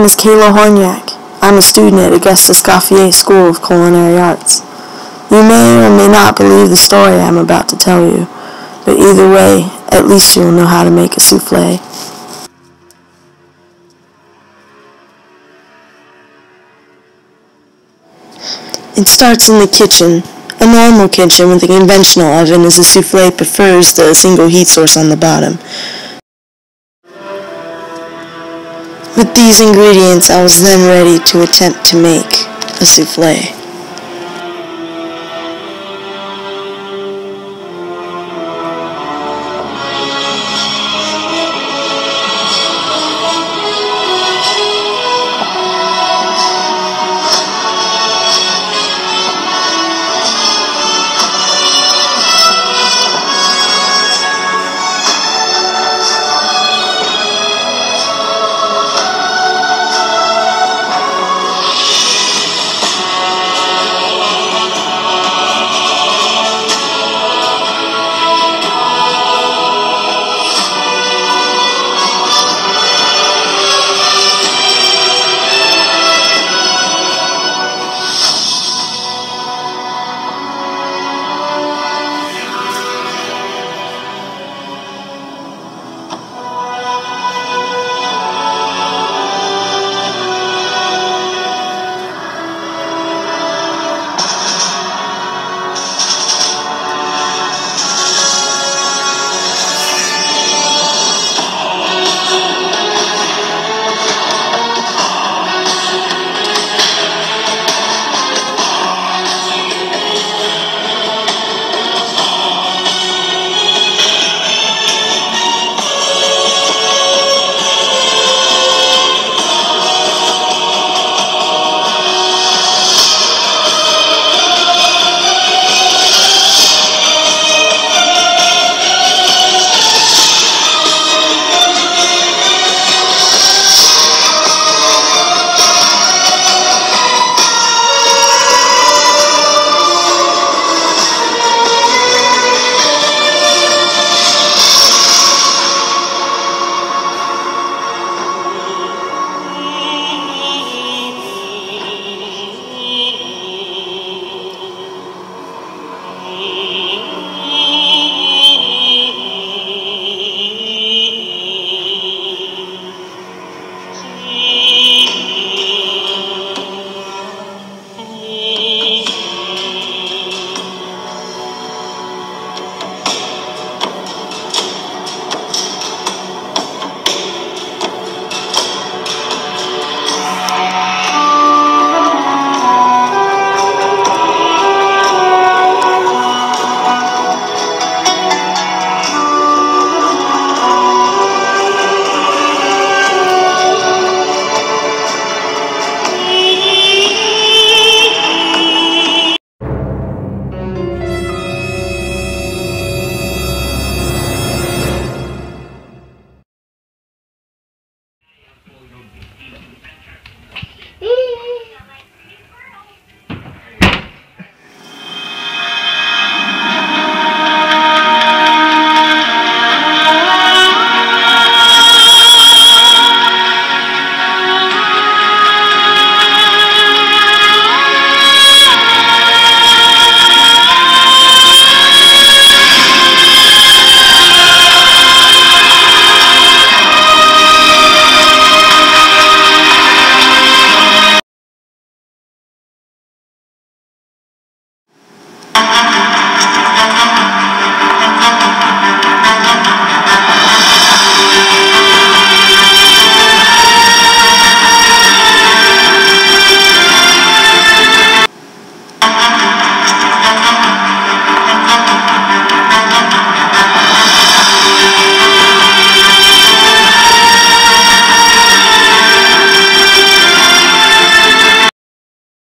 name is Kayla Horniak. I'm a student at Augusta Escoffier School of Culinary Arts. You may or may not believe the story I'm about to tell you, but either way, at least you'll know how to make a souffle. It starts in the kitchen. A normal kitchen with a conventional oven, as a souffle prefers the single heat source on the bottom. With these ingredients, I was then ready to attempt to make a souffle.